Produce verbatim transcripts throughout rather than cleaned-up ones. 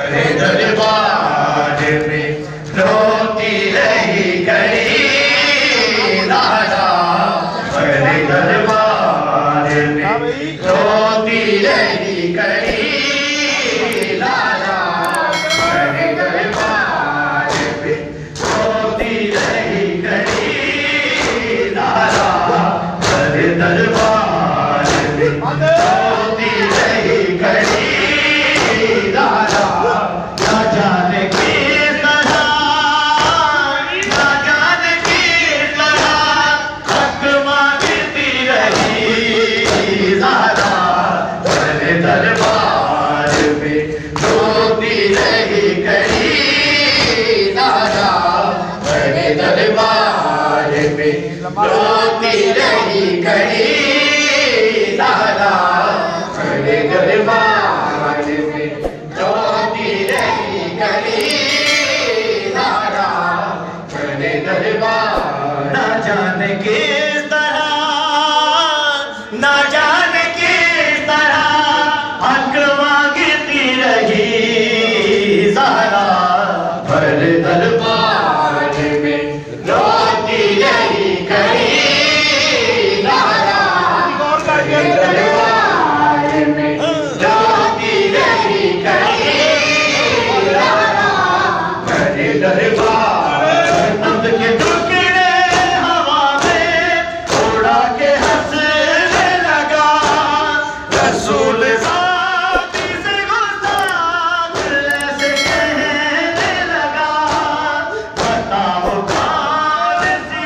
करे दरबार में रोती रही कड़ी लाला, करे दरबार में रोती रही कड़ी लाला, करे दरबार में रोती रही कड़ी लाला, करे दरबार में रोती रही कड़ी लाला। ना जाने किस तरह, ना जाने किस तरह हक मांगती रही ज़हरा, करे दरबार में रोती रही कड़ी ज़हरा, करे दरबार में रोती रही कड़ी ज़हरा, करे दरबार में रोती रही कड़ी ज़हरा, करे दरबार। ना जाने किस तरह, ना जाने किस तरह हक मांगती रही ज़हरा, करे दरबार में रोती रही कड़ी ज़हरा, करे दरबार में रोती रही कड़ी ज़हरा, करे दरबार। नंद के टुकड़े हवा में उड़ा के हंसने लगा, रसूल साथी से गुस्ताख ऐसे कहने लगा, बताओ कौन सी,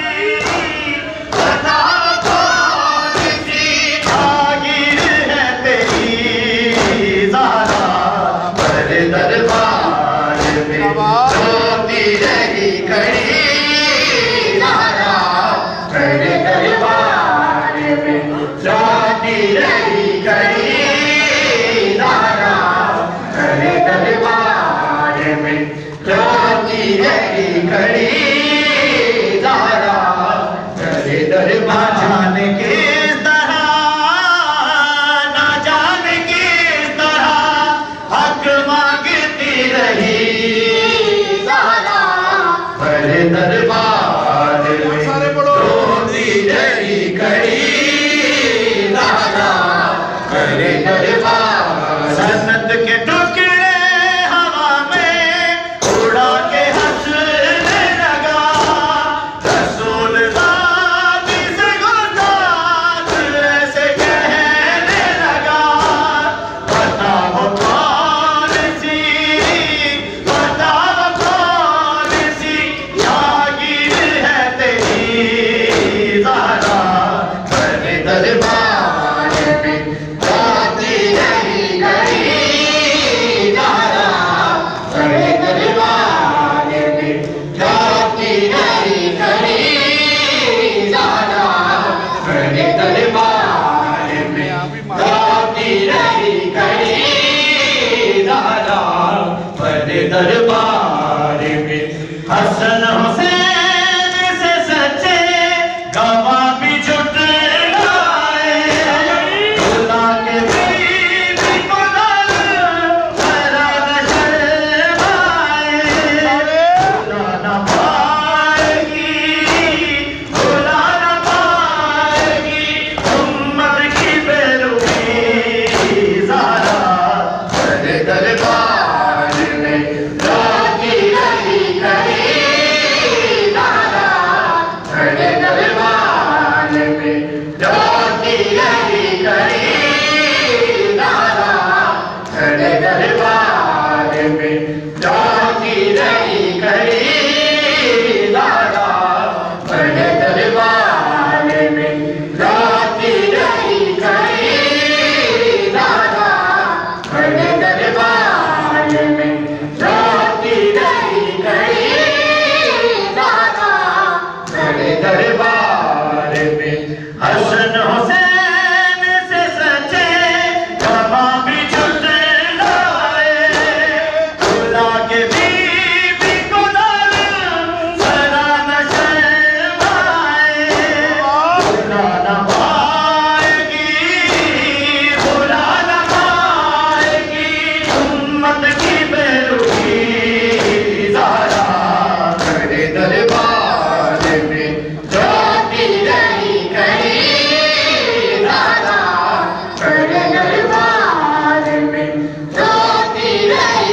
बताओ कौन सी जागीर है तेरी ज़हरा, करे दरबार में रोती रही कड़ी ज़हरा, करे दरबार में रोती रही कड़ी ज़हरा, करे दरबार में रोती रही कड़ी ज़हरा, करे दरबार। जाने किस तरह, ना जाने किस तरह हक मांगती रही ज़हरा, करे दरबार में रोती रही कड़ी ज़हरा, करे दरबार। सन्नत के टुकड़े हवा में उड़ा के हंसने लगा, रसूल ज़ाती से गुस्ताख ऐसे कहने लगा, बताओ कौन सी, बताओ कौन सी जागीर है तेरी ज़हरा, करे दरबार में रोती रही कड़ी ज़हरा, करे दरबार में रोती रही कड़ी ज़हरा, करे दरबार में रोती रही कड़ी ज़हरा, करे दरबार में। हसन हुसैन से सच्चे गवाह भी जुट लाए, खुदा के बीबी को दर जरा न शर्माए, खुदा न पाएगी, खुदा न पाएगी उम्मत की बेरुखी ज़हरा, करे दरबार में रोती नहीं